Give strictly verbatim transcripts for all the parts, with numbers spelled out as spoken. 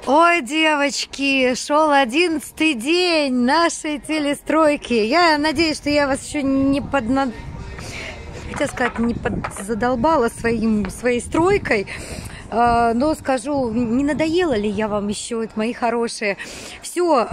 Ой, девочки, шел одиннадцатый день нашей телестройки. Я надеюсь, что я вас еще не подна... хотела сказать, не подзадолбала своим, своей стройкой. Но скажу, не надоела ли я вам еще, мои хорошие? Все,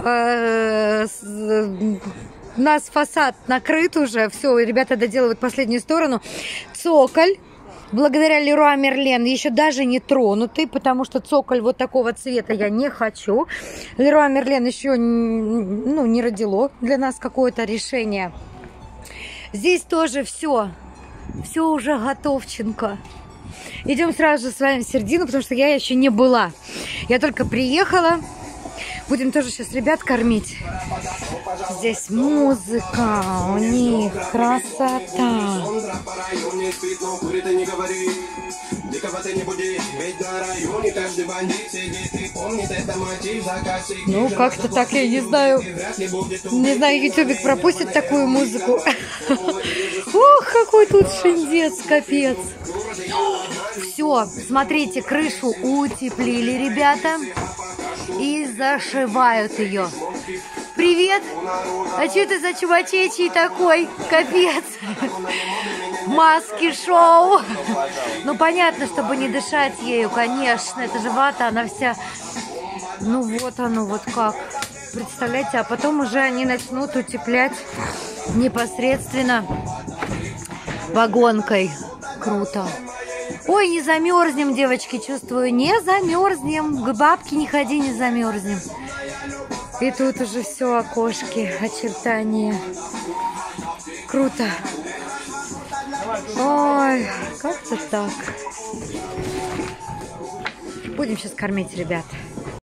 у нас фасад накрыт уже. Все, ребята доделывают последнюю сторону. Цоколь. Благодаря Леруа Мерлен еще даже не тронутый, потому что цоколь вот такого цвета я не хочу. Леруа Мерлен еще ну, не родило для нас какое-то решение. Здесь тоже все, все уже готовченко. Идем сразу же с вами в середину, потому что я еще не была. Я только приехала. Будем тоже сейчас ребят кормить. Здесь музыка, у них красота. Ну, как-то так, я не знаю. Не знаю, ютубик пропустит такую музыку. Ох, какой тут шиндец, капец. Все, смотрите, крышу утеплили ребята. И зашивают ее. Привет! А что это за чувачечий такой? Капец! Маски-шоу! Ну, понятно, чтобы не дышать ею, конечно. Это же вата, она вся... Ну, вот оно, вот как. Представляете, а потом уже они начнут утеплять непосредственно вагонкой. Круто! Ой, не замерзнем, девочки, чувствую, не замерзнем. К бабке не ходи, не замерзнем. И тут уже все окошки, очертания. Круто. Ой, как-то так. Будем сейчас кормить ребят.